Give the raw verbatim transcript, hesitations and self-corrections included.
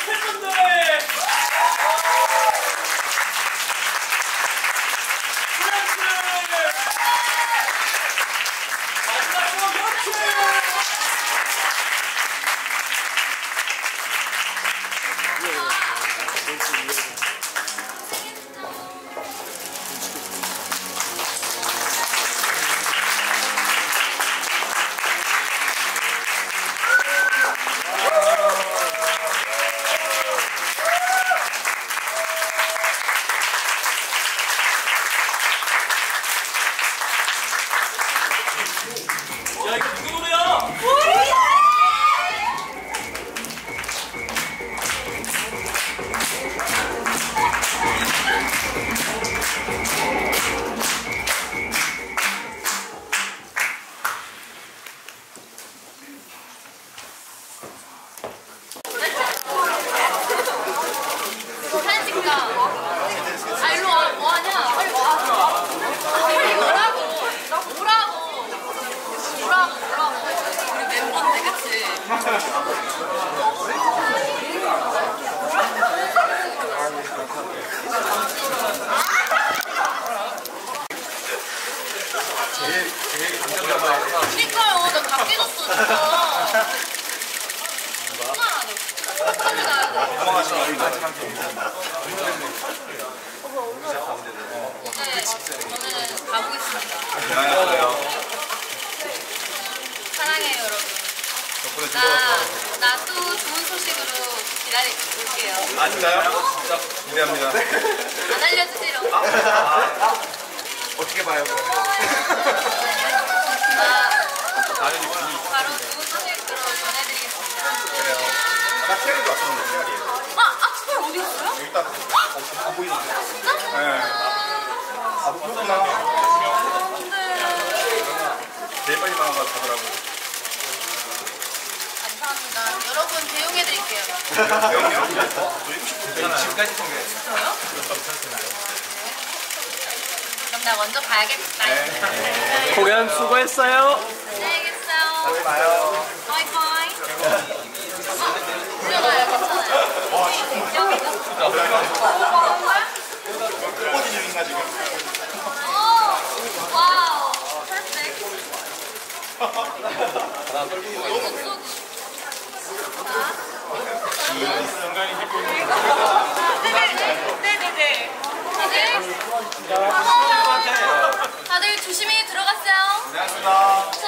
팬분들! 프랑스! 마지막으로 연출! 야, 이거 누구 노래야? 사진 찍자. 아, 일로 와. 뭐하냐? 빨리 와. 빨리 오라고. 오라고. 오라고, 오라고. 우리 멤버인데, 그치? 제일 제일 감정적이야. 그니까요. 나 다 깨졌어, 진짜. 엄마라도. 빨리 가야 돼. 고마워하시는 마지막에 이제 저는 가보겠습니다. 안녕하세요. 사랑해요, 여러분. 덕분에 나, 즐거웠어요. 나 또 좋은 소식으로 기다릴게요. 아 진짜요? 진짜 기대합니다. 안 알려주세요. 어떻게 봐요? 나 당연히 분위. 바로 좋은 소식으로 전해드리겠습니다. 그래요. 아까 티아리도 왔었는데 티아리. 아, 아, 스펠 어디 갔어요? 일단 안 보이는데. 진짜? 네. 아 그렇구나. 네. 제일 빨리 나온 거 가더라고. 감사합니다. 여러분 배웅해드릴게요. 저희 지금까지 통과했어요. 저요? 그럼 나 먼저 가야겠다. 네. 공연 수고했어요. 안녕히 계세요. 다음에 봐요. 바이바이. 괜찮아요, 괜찮아요. 와 진짜. 여기도. 어디 중인가 지금? 오, 와우. 퍼펙트. 네네네. 다들 다들 조심히 들어갔어요. 안녕하십니까.